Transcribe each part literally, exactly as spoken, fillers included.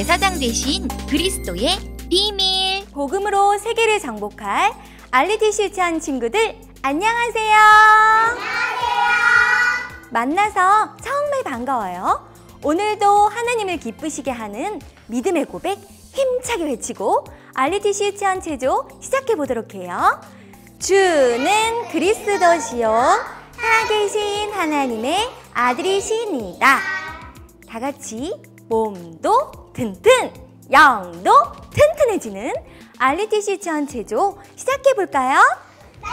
대제사장 되신 그리스도의 비밀. 복음으로 세계를 정복할 알리티시 유치원 친구들, 안녕하세요. 안녕하세요. 만나서 정말 반가워요. 오늘도 하나님을 기쁘시게 하는 믿음의 고백 힘차게 외치고 알리티시 유치원 체조 시작해 보도록 해요. 주는 그리스도시요 살아계신 하나님의 아들이시니이다. 다 같이 몸도 튼튼, 영도 튼튼해지는 알리티시 유치원 체조 시작해 볼까요? 네!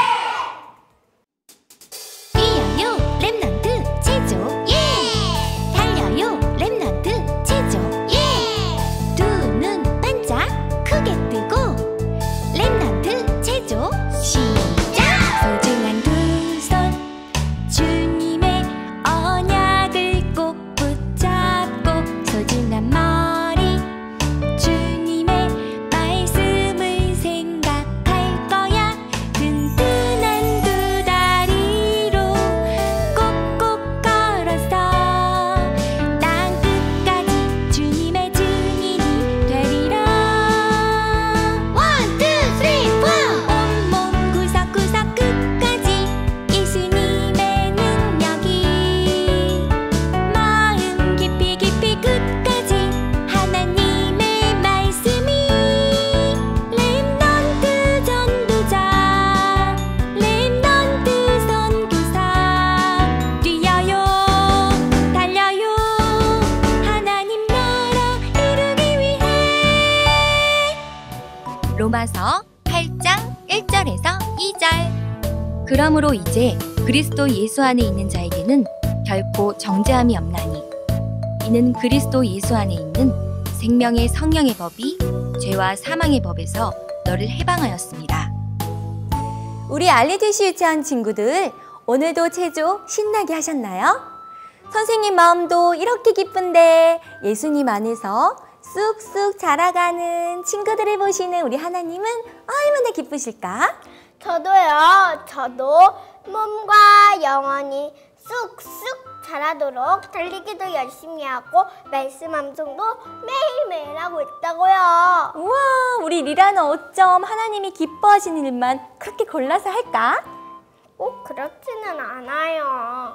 뛰어요 랩넌트 체조 예! 달려요 랩넌트 체조 예! 두 눈 반짝 크게 뜨고 랩넌트 체조 시작! 소중한 두 손 주님의 언약을 꼭 붙잡고 소중한 머리 주님의 말씀을 생각할 거야. 든든한 두 다리로 꼭꼭 걸어서 땅 끝까지 주님의 증인이 되리라. 원, 투, 쓰리, 포! 온몸 구석구석 끝까지 예수님의 능력이 마음 깊이 깊이 끝까지 하나님의 말씀이 랩넌트 전도자 랩넌트 선교사 뛰어요 달려요 하나님 나라 이루기 위해. 로마서 팔 장 일 절에서 이 절. 그러므로 이제 그리스도 예수 안에 있는 자에게는 결코 정죄함이 없나니 이는 그리스도 예수 안에 있는 생명의 성령의 법이 죄와 사망의 법에서 너를 해방하였습니다. 우리 알리티시 유치원 친구들, 오늘도 체조 신나게 하셨나요? 선생님 마음도 이렇게 기쁜데 예수님 안에서 쑥쑥 자라가는 친구들을 보시는 우리 하나님은 얼마나 기쁘실까? 저도요. 저도 몸과 영혼이 쑥쑥 자라도록 달리기도 열심히 하고 말씀 암송도 매일매일 하고 있다고요. 우와, 우리 리라는 어쩜 하나님이 기뻐하시는 일만 그렇게 골라서 할까? 꼭 그렇지는 않아요.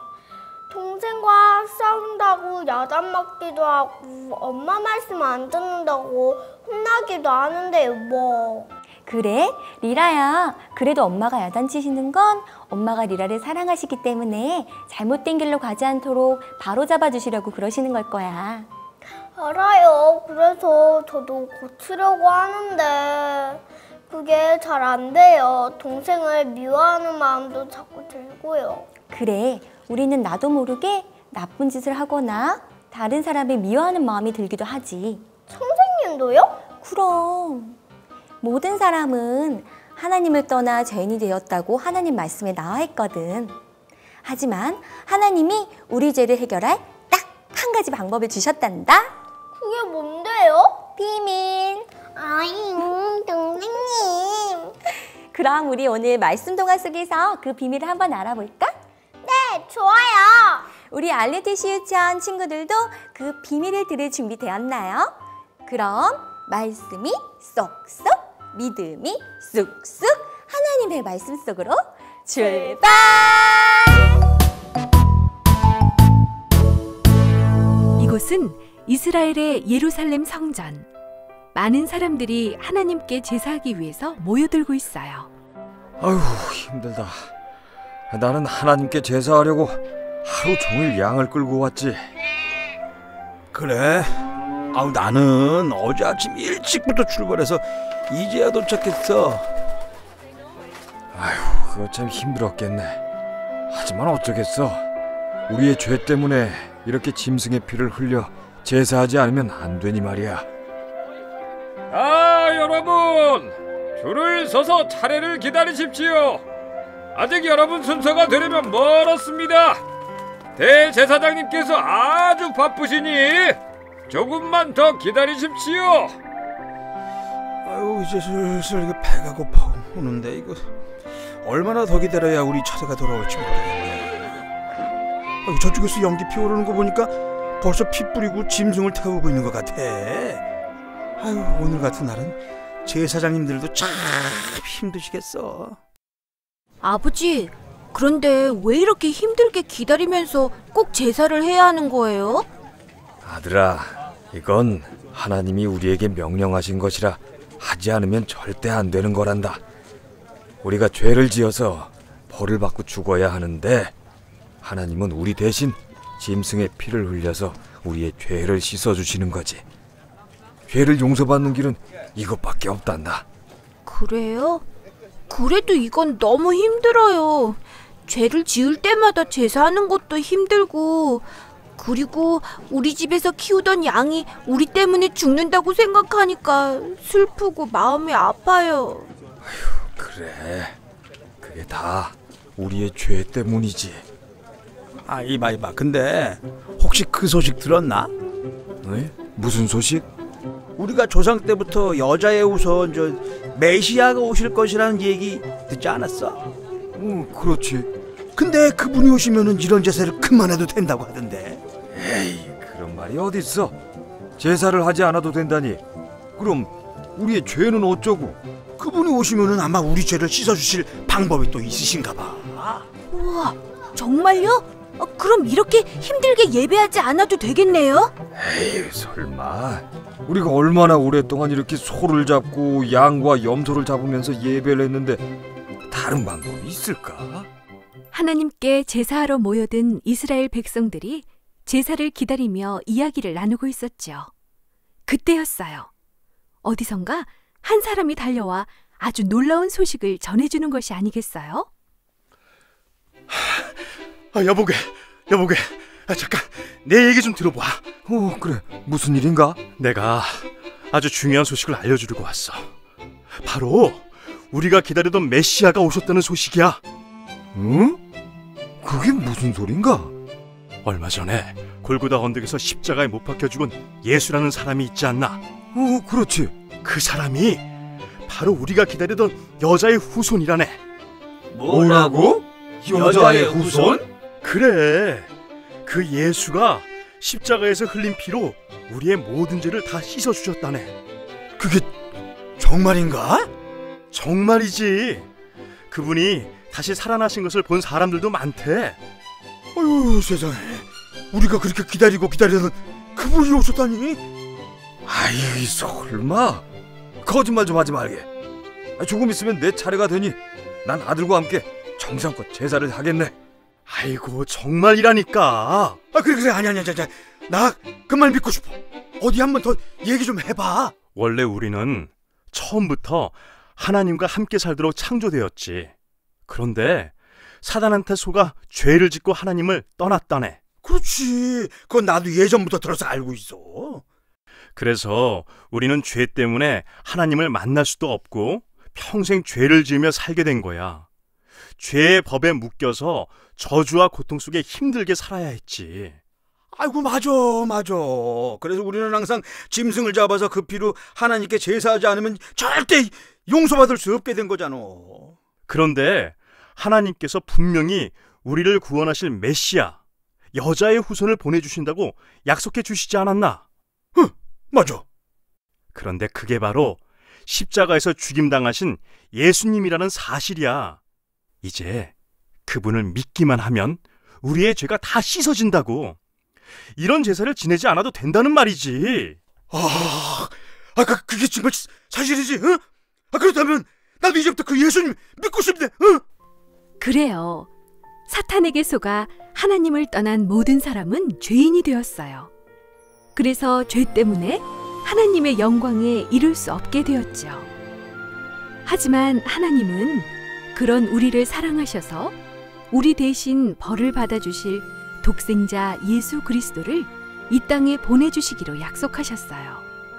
동생과 싸운다고 야단 맞기도 하고 엄마 말씀 안 듣는다고 혼나기도 하는데요, 뭐. 그래, 리라야. 그래도 엄마가 야단치시는 건 엄마가 리라를 사랑하시기 때문에 잘못된 길로 가지 않도록 바로 잡아주시려고 그러시는 걸 거야. 알아요. 그래서 저도 고치려고 하는데 그게 잘 안 돼요. 동생을 미워하는 마음도 자꾸 들고요. 그래, 우리는 나도 모르게 나쁜 짓을 하거나 다른 사람을 미워하는 마음이 들기도 하지. 선생님도요? 그럼 모든 사람은 하나님을 떠나 죄인이 되었다고 하나님 말씀에 나와 있거든. 하지만 하나님이 우리 죄를 해결할 딱 한 가지 방법을 주셨단다. 그게 뭔데요? 비밀. 아잉, 동생님. 그럼 우리 오늘 말씀 동화 속에서 그 비밀을 한번 알아볼까? 네, 좋아요. 우리 알리티시 유치원 친구들도 그 비밀을 들을 준비 되었나요? 그럼 말씀이 쏙쏙, 믿음이 쑥쑥 하나님의 말씀 속으로 출발! 이곳은 이스라엘의 예루살렘 성전. 많은 사람들이 하나님께 제사하기 위해서 모여들고 있어요. 아휴, 힘들다. 나는 하나님께 제사하려고 하루 종일 양을 끌고 왔지. 그래? 아우, 나는 어제 아침 일찍부터 출발해서 이제야 도착했어. 아휴, 그거 참 힘들었겠네. 하지만 어쩌겠어. 우리의 죄 때문에 이렇게 짐승의 피를 흘려 제사하지 않으면 안 되니 말이야. 아, 여러분! 줄을 서서 차례를 기다리십시오. 아직 여러분 순서가 되려면 멀었습니다. 대제사장님께서 아주 바쁘시니 조금만 더 기다리십시오. 아유, 이제 슬슬 이거 배가 고파 오는데 이거 얼마나 더 기다려야 우리 처자가 돌아올지 모르겠네. 아유, 저쪽에서 연기 피어오르는 거 보니까 벌써 피 뿌리고 짐승을 태우고 있는 것 같아. 아유, 오늘 같은 날은 제사장님들도 참 힘드시겠어. 아버지, 그런데 왜 이렇게 힘들게 기다리면서 꼭 제사를 해야 하는 거예요? 아들아, 이건 하나님이 우리에게 명령하신 것이라 하지 않으면 절대 안 되는 거란다. 우리가 죄를 지어서 벌을 받고 죽어야 하는데 하나님은 우리 대신 짐승의 피를 흘려서 우리의 죄를 씻어주시는 거지. 죄를 용서받는 길은 이것밖에 없단다. 그래요? 그래도 이건 너무 힘들어요. 죄를 지을 때마다 제사하는 것도 힘들고, 그리고 우리 집에서 키우던 양이 우리 때문에 죽는다고 생각하니까 슬프고 마음이 아파요. 그래, 그게 다 우리의 죄 때문이지. 아, 이봐 이봐. 근데 혹시 그 소식 들었나? 에? 무슨 소식? 우리가 조상 때부터 여자의 후손 저 메시아가 오실 것이라는 얘기 듣지 않았어? 어, 그렇지. 근데 그분이 오시면은 이런 제사를 그만해도 된다고 하던데. 에이, 그런 말이 어딨어. 제사를 하지 않아도 된다니. 그럼 우리의 죄는 어쩌고? 그분이 오시면은 아마 우리 죄를 씻어주실 방법이 또 있으신가 봐. 우와, 정말요? 어, 그럼 이렇게 힘들게 예배하지 않아도 되겠네요? 에이, 설마. 우리가 얼마나 오랫동안 이렇게 소를 잡고 양과 염소를 잡으면서 예배를 했는데 다른 방법이 있을까? 하나님께 제사하러 모여든 이스라엘 백성들이 제사를 기다리며 이야기를 나누고 있었죠. 그때였어요. 어디선가 한 사람이 달려와 아주 놀라운 소식을 전해주는 것이 아니겠어요? 아, 여보게, 여보게, 아, 잠깐 내 얘기 좀 들어봐. 어, 그래. 무슨 일인가? 내가 아주 중요한 소식을 알려주려고 왔어. 바로 우리가 기다리던 메시아가 오셨다는 소식이야. 응? 그게 무슨 소린가? 얼마 전에 골고다 언덕에서 십자가에 못 박혀 죽은 예수라는 사람이 있지 않나? 어, 그렇지. 그 사람이 바로 우리가 기다리던 여자의 후손이라네. 뭐라고? 여자의 후손? 그래, 그 예수가 십자가에서 흘린 피로 우리의 모든 죄를 다 씻어주셨다네. 그게 정말인가? 정말이지. 그분이 다시 살아나신 것을 본 사람들도 많대. 아유, 세상에. 우리가 그렇게 기다리고 기다리던 그분이 오셨다니? 아이, 설마. 거짓말 좀 하지 말게. 조금 있으면 내 차례가 되니 난 아들과 함께 정성껏 제사를 하겠네. 아이고, 정말이라니까. 아, 그래 그래. 아니 아니 아니. 나 그 말 믿고 싶어. 어디 한번 더 얘기 좀 해봐. 원래 우리는 처음부터 하나님과 함께 살도록 창조되었지. 그런데 사단한테 속아 죄를 짓고 하나님을 떠났다네. 그렇지. 그건 나도 예전부터 들어서 알고 있어. 그래서 우리는 죄 때문에 하나님을 만날 수도 없고 평생 죄를 지으며 살게 된 거야. 죄의 법에 묶여서 저주와 고통 속에 힘들게 살아야 했지. 아이고, 맞아 맞아. 그래서 우리는 항상 짐승을 잡아서 그 피로 하나님께 제사하지 않으면 절대 용서받을 수 없게 된 거잖아. 그런데 하나님께서 분명히 우리를 구원하실 메시아, 여자의 후손을 보내주신다고 약속해 주시지 않았나? 응, 맞아. 그런데 그게 바로 십자가에서 죽임당하신 예수님이라는 사실이야. 이제 그분을 믿기만 하면 우리의 죄가 다 씻어진다고. 이런 제사를 지내지 않아도 된다는 말이지. 아, 아 그, 그게 정말 사실이지? 응? 아, 그렇다면 나도 이제부터 그 예수님 믿고 싶네. 응? 그래요. 사탄에게 속아 하나님을 떠난 모든 사람은 죄인이 되었어요. 그래서 죄 때문에 하나님의 영광에 이룰 수 없게 되었죠. 하지만 하나님은 그런 우리를 사랑하셔서 우리 대신 벌을 받아주실 독생자 예수 그리스도를 이 땅에 보내주시기로 약속하셨어요.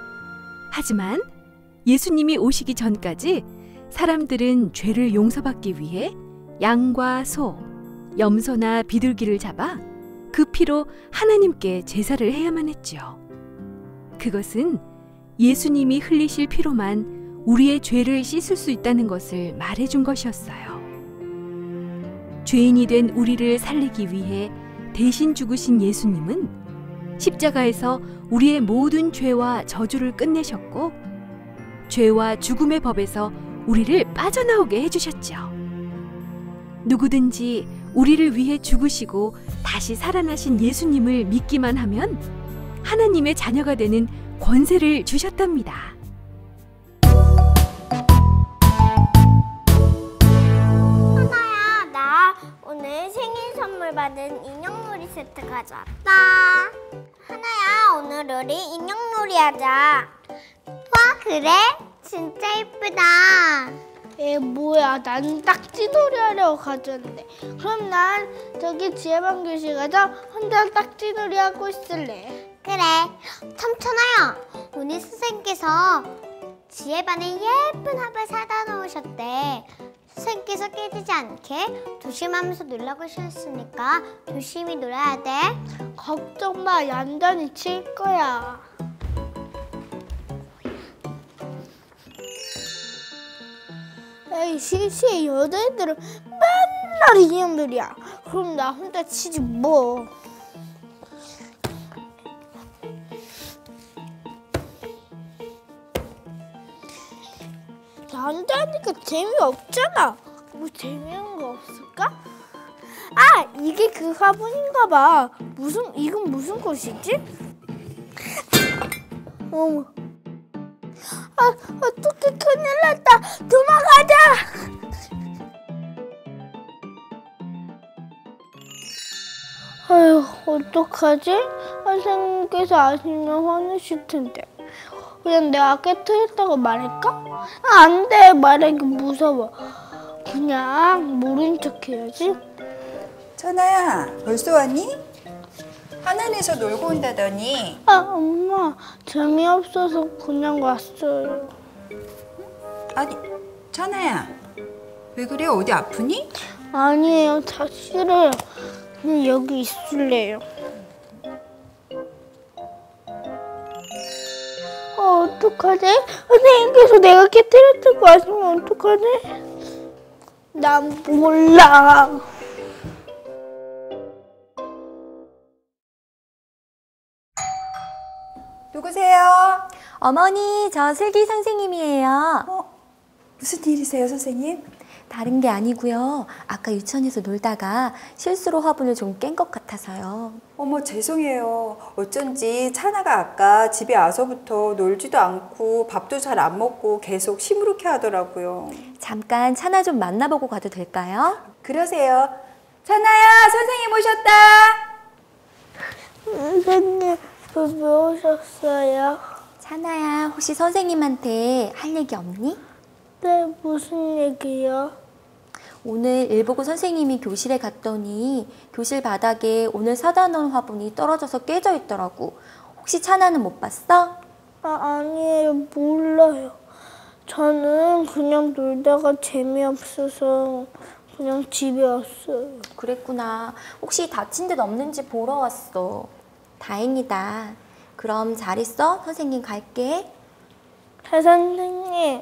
하지만 예수님이 오시기 전까지 사람들은 죄를 용서받기 위해 양과 소, 염소나 비둘기를 잡아 그 피로 하나님께 제사를 해야만 했죠. 그것은 예수님이 흘리실 피로만 우리의 죄를 씻을 수 있다는 것을 말해준 것이었어요. 죄인이 된 우리를 살리기 위해 대신 죽으신 예수님은 십자가에서 우리의 모든 죄와 저주를 끝내셨고 죄와 죽음의 법에서 우리를 빠져나오게 해주셨죠. 누구든지 우리를 위해 죽으시고 다시 살아나신 예수님을 믿기만 하면 하나님의 자녀가 되는 권세를 주셨답니다. 하나야, 나 오늘 생일 선물 받은 인형놀이 세트 가져왔다. 하나야, 오늘 우리 인형놀이 하자. 와, 그래? 진짜 예쁘다. 에 뭐야, 난 딱지놀이 하려고 가져왔는데. 그럼 난 저기 지혜반 교실 가서 혼자 딱지놀이 하고 있을래. 그래. 참천아야, 오늘 선생님께서 지혜반에 예쁜 합을 사다 놓으셨대. 선생님께서 깨지지 않게 조심하면서 놀라고 하셨으니까 조심히 놀아야 돼. 걱정 마, 얌전히 칠 거야. 에이, 실시에 여자애들은 맨날 인형들이야. 그럼 나 혼자 치지 뭐. 혼자 하니까 재미없잖아. 뭐 재미있는 거 없을까? 아, 이게 그 화분인가 봐. 무슨, 이건 무슨 꽃이지? 어머. 아, 어떡해, 큰일 났다. 도망가자. 아휴, 어떡하지? 선생님께서 아시면 화내실 텐데. 그냥 내가 깨뜨렸다고 말할까? 아, 안 돼. 말하기 무서워. 그냥 모른 척 해야지. 천아야, 벌써 왔니? 하늘에서 놀고 온다더니. 아, 엄마. 재미없어서 그냥 왔어요. 아니, 천아야. 왜 그래? 어디 아프니? 아니에요. 다 싫어요. 그냥 여기 있을래요. 어, 어떡하지? 선생님께서 내가 깨뜨렸다고 하시면 어떡하지? 난 몰라. 누구세요? 어머니, 저 슬기 선생님이에요. 어, 무슨 일이세요, 선생님? 다른 게 아니고요. 아까 유치원에서 놀다가 실수로 화분을 좀 깬 것 같아서요. 어머, 죄송해요. 어쩐지 찬아가 아까 집에 와서부터 놀지도 않고 밥도 잘 안 먹고 계속 시무룩해 하더라고요. 잠깐 찬아 좀 만나보고 가도 될까요? 그러세요. 찬아야, 선생님 오셨다. 선생님, 왜 오셨어요? 찬아야, 혹시 선생님한테 할 얘기 없니? 네, 무슨 얘기요? 오늘 일 보고 선생님이 교실에 갔더니 교실 바닥에 오늘 사다 놓은 화분이 떨어져서 깨져 있더라고. 혹시 찬아는 못 봤어? 아, 아니에요. 몰라요. 저는 그냥 놀다가 재미없어서 그냥 집에 왔어요. 그랬구나. 혹시 다친 데 없는지 보러 왔어. 다행이다. 그럼 잘 있어. 선생님 갈게. 새 선생님.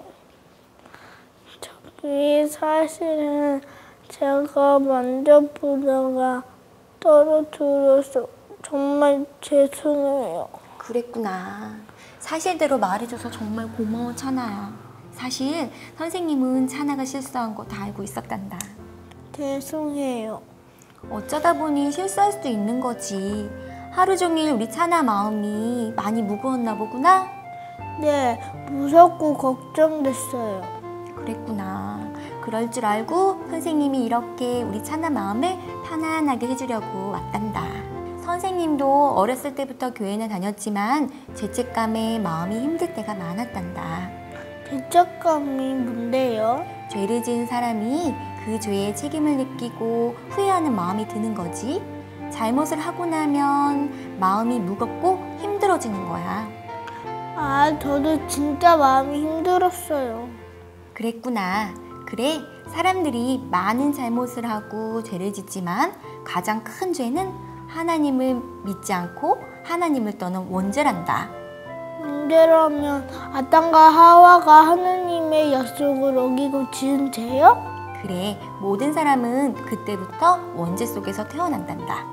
저기 사실은 제가 만져보다가 떨어뜨려서 정말 죄송해요. 그랬구나. 사실대로 말해줘서 정말 고마워, 찬아야. 사실 선생님은 찬아가 실수한 거 다 알고 있었단다. 죄송해요. 어쩌다 보니 실수할 수도 있는 거지. 하루 종일 우리 찬아 마음이 많이 무거웠나 보구나? 네, 무섭고 걱정됐어요. 그랬구나. 그럴 줄 알고 선생님이 이렇게 우리 찬아 마음을 편안하게 해주려고 왔단다. 선생님도 어렸을 때부터 교회는 다녔지만 죄책감에 마음이 힘들 때가 많았단다. 죄책감이 뭔데요? 죄를 지은 사람이 그 죄의 책임을 느끼고 후회하는 마음이 드는 거지. 잘못을 하고 나면 마음이 무겁고 힘들어지는 거야. 아, 저도 진짜 마음이 힘들었어요. 그랬구나. 그래, 사람들이 많은 잘못을 하고 죄를 짓지만 가장 큰 죄는 하나님을 믿지 않고 하나님을 떠난 원죄란다. 원죄라면 아담과 하와가 하나님의 약속을 어기고 지은 죄요? 그래, 모든 사람은 그때부터 원죄 속에서 태어난단다.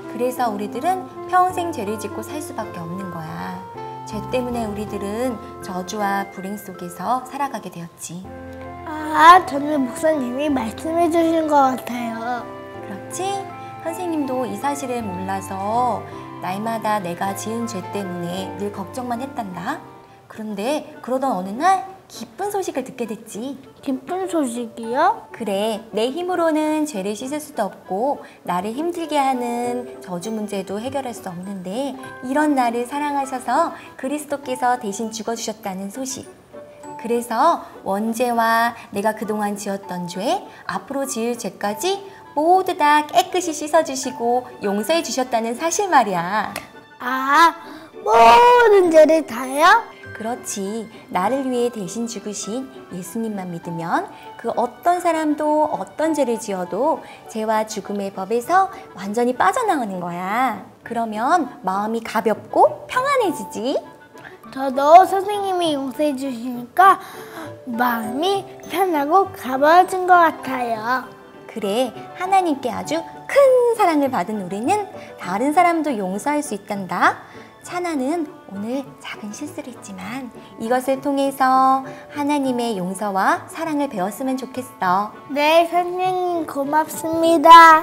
그래서 우리들은 평생 죄를 짓고 살 수밖에 없는 거야. 죄 때문에 우리들은 저주와 불행 속에서 살아가게 되었지. 아, 저는 목사님이 말씀해 주신 것 같아요. 그렇지? 선생님도 이 사실을 몰라서 날마다 내가 지은 죄 때문에 늘 걱정만 했단다. 그런데 그러던 어느 날 기쁜 소식을 듣게 됐지. 기쁜 소식이요? 그래, 내 힘으로는 죄를 씻을 수도 없고 나를 힘들게 하는 저주 문제도 해결할 수 없는데 이런 나를 사랑하셔서 그리스도께서 대신 죽어주셨다는 소식. 그래서 원죄와 내가 그동안 지었던 죄, 앞으로 지을 죄까지 모두 다 깨끗이 씻어주시고 용서해 주셨다는 사실 말이야. 아, 모든 죄를 다요? 그렇지. 나를 위해 대신 죽으신 예수님만 믿으면 그 어떤 사람도 어떤 죄를 지어도 죄와 죽음의 법에서 완전히 빠져나오는 거야. 그러면 마음이 가볍고 평안해지지. 저도 선생님이 용서해 주시니까 마음이 편하고 가벼워진 것 같아요. 그래, 하나님께 아주 큰 사랑을 받은 우리는 다른 사람도 용서할 수 있단다. 차나는 오늘 작은 실수를 했지만 이것을 통해서 하나님의 용서와 사랑을 배웠으면 좋겠어. 네, 선생님 고맙습니다.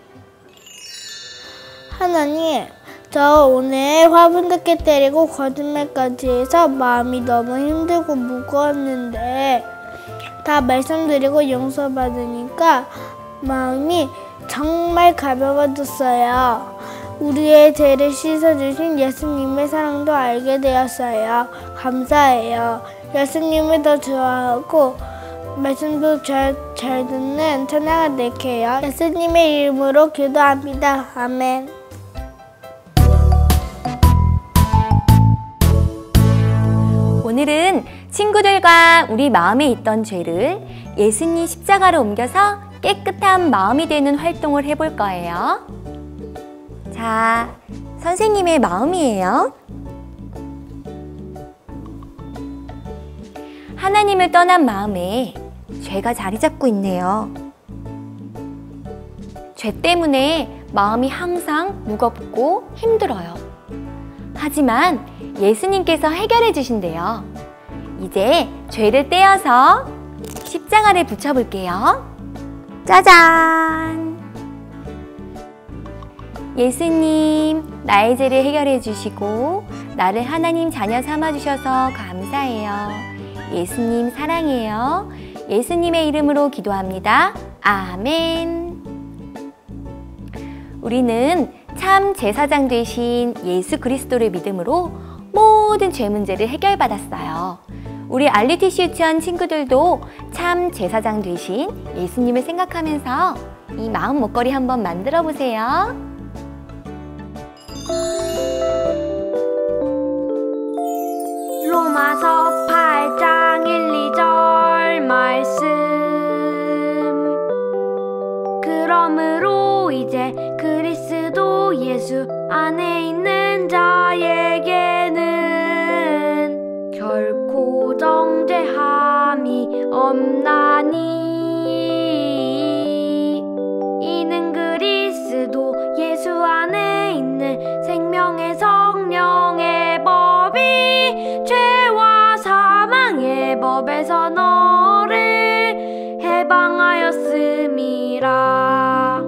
하나님, 저 오늘 화분듣게 때리고 거짓말까지 해서 마음이 너무 힘들고 무거웠는데 다 말씀드리고 용서받으니까 마음이 정말 가벼워졌어요. 우리의 죄를 씻어주신 예수님의 사랑도 알게 되었어요. 감사해요. 예수님을 더 좋아하고 말씀도 잘, 잘 듣는 찬양을 낼게요. 예수님의 이름으로 기도합니다. 아멘. 오늘은 친구들과 우리 마음에 있던 죄를 예수님 십자가로 옮겨서 깨끗한 마음이 되는 활동을 해볼 거예요. 자, 선생님의 마음이에요. 하나님을 떠난 마음에 죄가 자리 잡고 있네요. 죄 때문에 마음이 항상 무겁고 힘들어요. 하지만 예수님께서 해결해 주신대요. 이제 죄를 떼어서 십자가를 붙여볼게요. 짜잔! 예수님, 나의 죄를 해결해 주시고 나를 하나님 자녀 삼아 주셔서 감사해요. 예수님 사랑해요. 예수님의 이름으로 기도합니다. 아멘. 우리는 참 제사장 되신 예수 그리스도를 믿음으로 모든 죄 문제를 해결받았어요. 우리 알리티시 유치원 친구들도 참 제사장 되신 예수님을 생각하면서 이 마음 목걸이 한번 만들어 보세요. 로마서 팔 장 일, 이 절 말씀. 그러므로 이제 그리스도 예수 안에 있는 자에게는 결코 정죄함이 없나니 이는 그리스도 예수 안에 있는 생명의 성령의 법이 죄와 사망의 법에서 너를 해방하였음이라.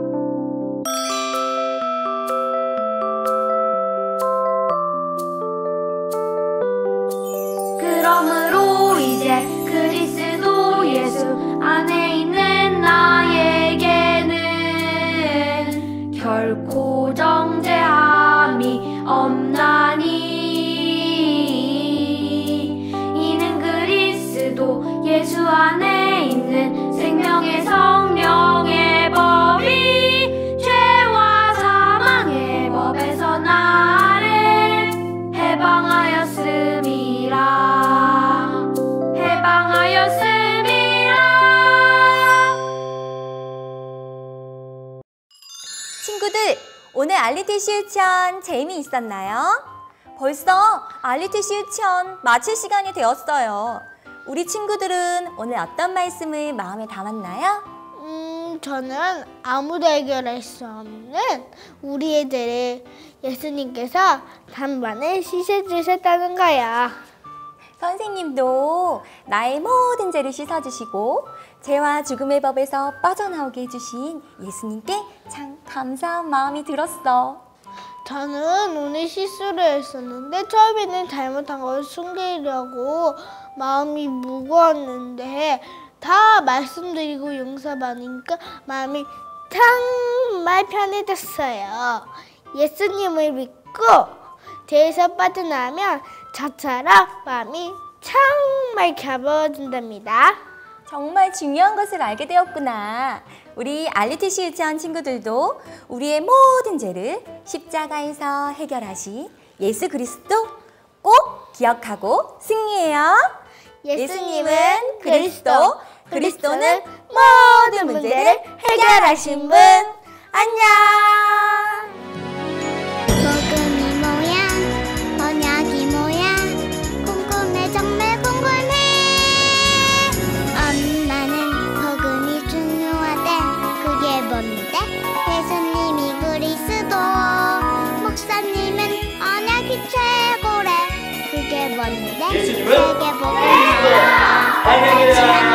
그러므로 이제 그리스도 예수 안에 있는 나에게는 결코 정죄함이 없나니 이는 그리스도 예수 안에 있는 생명의 성령의 법이 죄와 사망의 법에서 나를 해방하였음이라. 해방하였음이라. 친구들, 오늘 알리티시 유치원 재미있었나요? 벌써 알리티시 유치원 마칠 시간이 되었어요. 우리 친구들은 오늘 어떤 말씀을 마음에 담았나요? 음, 그럼 저는 아무도 해결할 수 없는 우리의 죄를 예수님께서 단번에 씻어주셨다는 거야. 선생님도 나의 모든 죄를 씻어주시고 죄와 죽음의 법에서 빠져나오게 해주신 예수님께 참 감사한 마음이 들었어. 저는 오늘 실수를 했었는데 처음에는 잘못한 걸 숨기려고 마음이 무거웠는데 다 말씀드리고 용서받으니까 마음이 정말 편해졌어요. 예수님을 믿고 죄에서 빠져나오면 저처럼 마음이 정말 가벼워진답니다. 정말 중요한 것을 알게 되었구나. 우리 알리티시 유치원 친구들도 우리의 모든 죄를 십자가에서 해결하신 예수 그리스도 꼭 기억하고 승리해요. 예수님은 그리스도, 그리스도는 모든 문제를 해결하신 분. 안녕. 복음이 뭐야? 언약이 뭐야? 궁금해 정말 궁금해. 엄마는 복음이 중요하대. 그게 뭔데? 예수님이 그리스도, 목사님은 언약이 최고래. 그게 뭔데? 세계 복음이야.